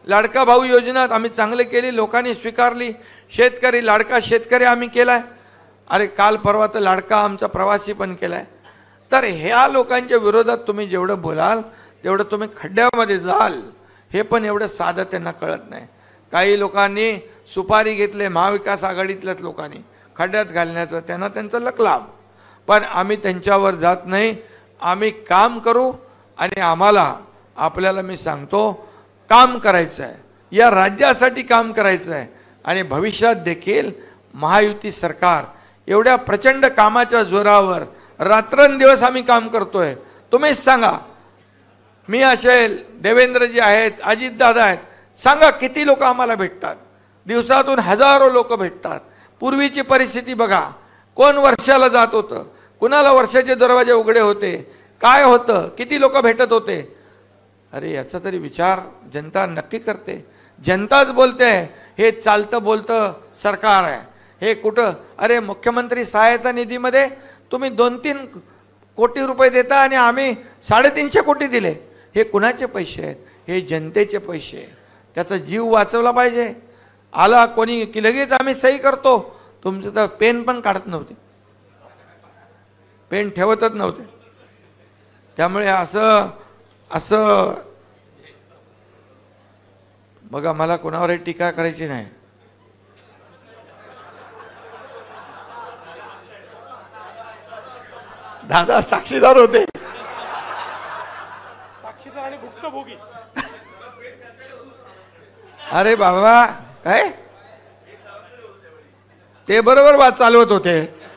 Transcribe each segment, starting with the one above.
लाडका भाऊ योजना आम्ही चांगली केली, लोकांनी स्वीकारली. शेतकरी लाडका शेतकरी आम्ही केलाय. अरे काल परवा तर लाडका आमचा प्रवासी पण केलाय. तर ह्या लोकांच्या विरोधात तुम्ही जेवढं बोलाल तेवढं तुम्ही खड्ड्यामध्ये जाल. हे पण एवढं साधं त्यांना कळत नाही. काही लोकांनी सुपारी घेतले, महाविकास आघाडीतल्याच लोकांनी खड्ड्यात घालण्याचं, त्यांना त्यांचं लकलाभ. पण आम्ही त्यांच्यावर जात नाही. आम्ही काम करू आणि आम्हाला आपल्याला मी सांगतो काम करायचं आहे, या राज्यासाठी काम करायचं आहे. आणि भविष्यात देखील महायुती सरकार एवढ्या प्रचंड कामाच्या जोरावर रात्रंदिवस आम्ही काम करतोय. तुम्हीच सांगा, मी असेल, देवेंद्रजी आहेत, अजितदादा आहेत, सांगा किती लोक आम्हाला भेटतात. दिवसातून हजारो लोक भेटतात. पूर्वीची परिस्थिती बघा, कोण वर्षाला जात होतं, कुणाला वर्षाचे दरवाजे उघडे होते, काय होतं, किती लोक भेटत होते. अरे याचा तरी विचार जनता नक्की करते. जनताच बोलते हे चालतं बोलतं सरकार आहे. हे कुठं, अरे मुख्यमंत्री सहायता निधीमध्ये तुम्ही 2-3 कोटी रुपये देता आणि आम्ही 350 कोटी दिले. हे कुणाचे पैसे आहेत? हे जनतेचे पैसे आहेत. त्याचा जीव वाचवला पाहिजे. आला कोणी की लगेच आम्ही सही करतो. तुमचं तर पेन पण काढत नव्हते, पेन ठेवतच नव्हते. त्यामुळे असं बघा, मला कोणावरही टीका करायची नाही. दादा साक्षीदार होते, साक्षीदार आणि भुक्तभोगी. अरे बाबा काय ते बरोबर वाद चालवत होते.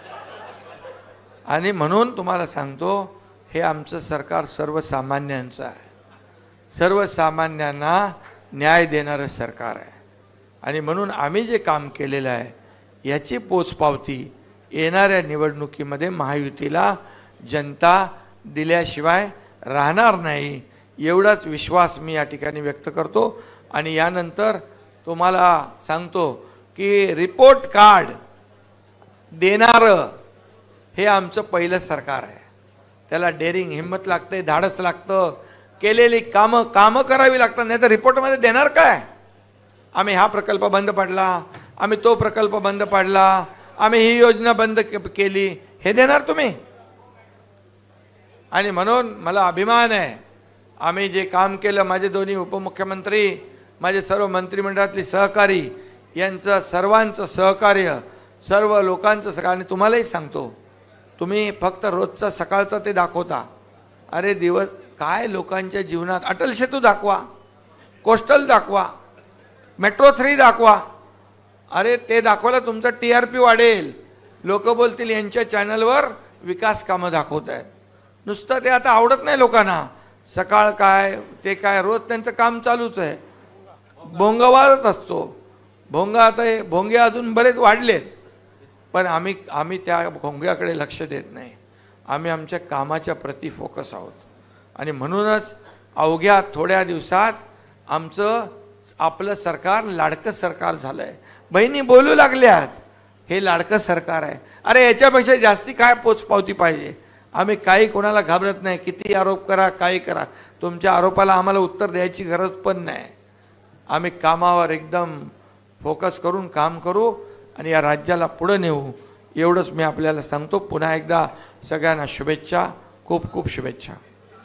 आणि म्हणून तुम्हाला सांगतो, हे आमचं सरकार सर्वसामान्यांचं आहे. सर्वसामान्यांना न्याय देणारं सरकार आहे. आणि म्हणून आम्ही जे काम केलेलं आहे याची पोचपावती येणाऱ्या निवडणुकीमध्ये महायुतीला जनता दिल्याशिवाय राहणार नाही, एवढाच विश्वास मी या ठिकाणी व्यक्त करतो. आणि यानंतर तुम्हाला सांगतो की रिपोर्ट कार्ड देणारं हे आमचं पहिलं सरकार आहे. त्याला डेअरिंग, हिम्मत लागते, धाडस लागतं, केलेली कामं करावी लागतात. नाही तर रिपोर्टमध्ये देणार काय? आम्ही हा प्रकल्प बंद पाडला, आम्ही तो प्रकल्प बंद पाडला, आम्ही ही योजना बंद केली, हे देणार तुम्ही? आणि म्हणून मला अभिमान आहे, आम्ही जे काम केलं, माझे दोन्ही उपमुख्यमंत्री, माझे सर्व मंत्रिमंडळातले सहकारी, यांचं सर्वांचं सहकार्य, सर्व लोकांचं सहकार्य. आणि तुम्हालाही सांगतो, तुम्ही फक्त रोजचा सकाळचा ते दाखवता. अरे दिवस काय लोकांच्या जीवनात, अटल सेतू दाखवा, कोस्टल दाखवा, मेट्रो 3 दाखवा. अरे ते दाखवायला तुमचा TRP वाढेल. लोक बोलतील यांच्या चॅनलवर विकास कामं दाखवत आहेत. नुसतं ते आता आवडत नाही लोकांना. सकाळ काय ते काय, रोज त्यांचं काम चालूच आहे. भोंगावाच असतो. भोंगे अजून बरेच वाढलेत, पण आम्ही त्या भोंग्याकडे लक्ष देत नाही. आम्ही आमच्या कामाच्या प्रती फोकस आहोत. आणि म्हणूनच अवघ्या थोड्या दिवसात आपलं सरकार लाडकं सरकार झालंय. बहिणी बोलू लागल्यात हे लाडकं सरकार आहे. अरे याच्यापेक्षा जास्ती काय पोचपावती पाहिजे? आम्ही काही कोणाला घाबरत नाही. किती आरोप करा, काही करा, तुमच्या आरोपाला आम्हाला उत्तर द्यायची गरज पण नाही. आम्ही कामावर एकदम फोकस करून काम करू आणि या राज्याला पुढे नेऊ, एवढंच मी आपल्याला सांगतो. पुन्हा एकदा सगळ्यांना शुभेच्छा, खूप खूप शुभेच्छा.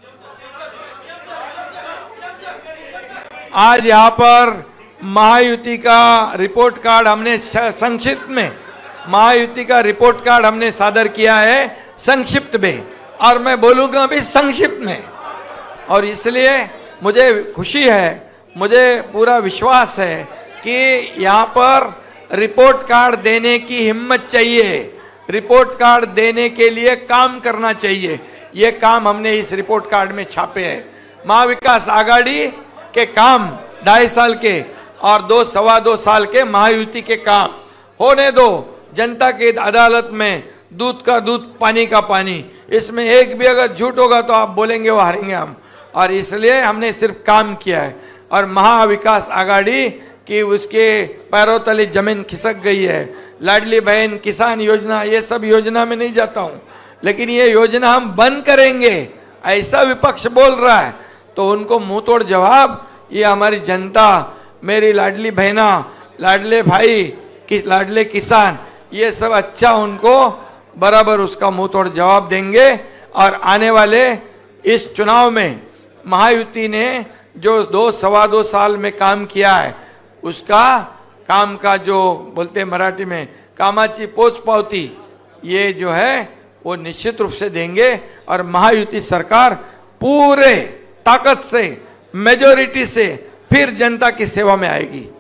आज यहाँ पर महायुति का रिपोर्ट कार्ड हमने संक्षिप्त में, महायुति का रिपोर्ट कार्ड हमने सादर किया है संक्षिप्त में, और मैं बोलूँगा अभी संक्षिप्त में. और इसलिए मुझे खुशी है, मुझे पूरा विश्वास है कि यहाँ पर रिपोर्ट कार्ड देने की हिम्मत चाहिए, रिपोर्ट कार्ड देने के लिए काम करना चाहिए. ये काम हमने इस रिपोर्ट कार्ड में छापे हैं. महाविकास आघाड़ी के काम 2.5 साल के और 2-2.25 साल के महायुति के काम होने दो. जनता की अदालत में दूध का दूध, पानी का पानी. इसमें एक भी अगर झूठ होगा तो आप बोलेंगे वो हारेंगे हम. और इसलिए हमने सिर्फ काम किया है. और महाविकास आघाड़ी की उसके पैरों तले जमीन खिसक गई है. लाडली बहन, किसान योजना, ये सब योजना में नहीं जाता हूं, लेकिन ये योजना हम बंद करेंगे ऐसा विपक्ष बोल रहा है, तो उनको मुंह तोड़ जवाब ये हमारी जनता मेरी लाडली बहना, लाडले भाई, लाडले किसान, ये सब अच्छा उनको बराबर उसका मुंह तोड़ जवाब देंगे। और आने वाले इस चुनाव में महायुति ने जो सवा दो साल में काम किया है, उसका काम का जो बोलते मराठी में कामाची पोचपावती, ये जो है वो निश्चित रूप से देंगे। और महायुति सरकार पूरे ताकत से, मेजॉरिटी से फिर जनता की सेवा में आएगी।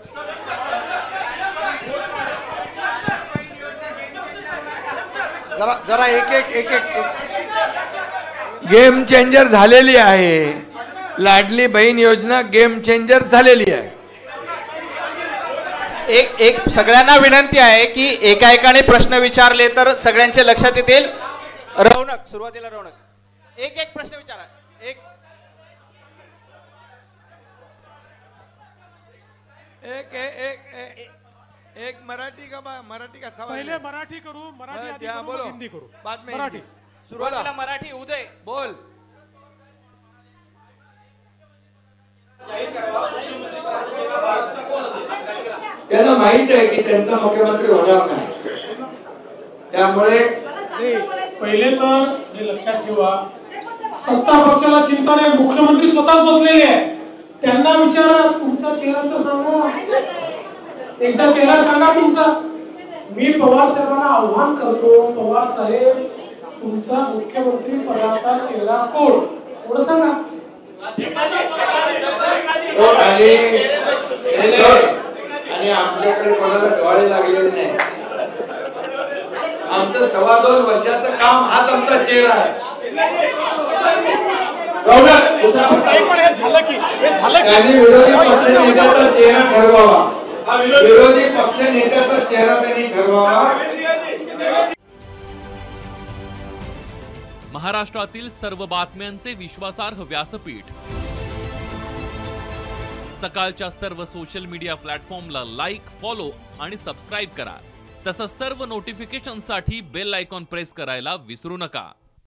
जरा एक गेम चेंजर झालेली आहे। लाडली बहीण योजना गेम चेंजर झालेली आहे। एक सगळ्यांना विनंती आहे की एका एकाने प्रश्न विचारले तर सगळ्यांच्या लक्षात येतील। रौनक, सुरुवातीला रौनक, एक प्रश्न विचारा। एक मराठी का सवाल, पहले मराठी करू, मराठी आधी करू, बोलो, हिंदी करू, बाद में मराठी। सुरुवातीला मराठी। उदय बोल। त्यांना माहित आहे की त्यांचा मुख्यमंत्री होणार नाही, त्यामुळे पहिले तर हे लक्षात ठेवा, सत्ता पक्षाला चिंता नाही, मुख्यमंत्री स्वतःच बसलेले आहे। त्यांना विचारा, तुमचा चेहरा तर सांगा, एकदा चेहरा सांगा तुमचा। मी पवार साहेबांना आव्हान करतो, पवार साहेब तुमचा मुख्यमंत्री पदाचा चेहरा कोण, एवढं सांगा। आणि आमच्याकडे कोणाला डोळे लागलेले नाही। आमचं 2.25 वर्षाचं काम हाच आमचा चेहरा आहे। त्यांनी विरोधी पक्षनेत्याचा चेहरा ठरवावा, विरोधी पक्षनेत्याचा चेहरा त्यांनी ठरवावा। महाराष्ट्रातील सर्व बातम्यांचे विश्वासार्ह व्यासपीठ, सकाळच्या सर्व सोशल मीडिया प्लॅटफॉर्मला लाईक, फॉलो आणि सबस्क्राईब करा। तसंच सर्व नोटिफिकेशनसाठी बेल आयकॉन प्रेस करायला विसरू नका।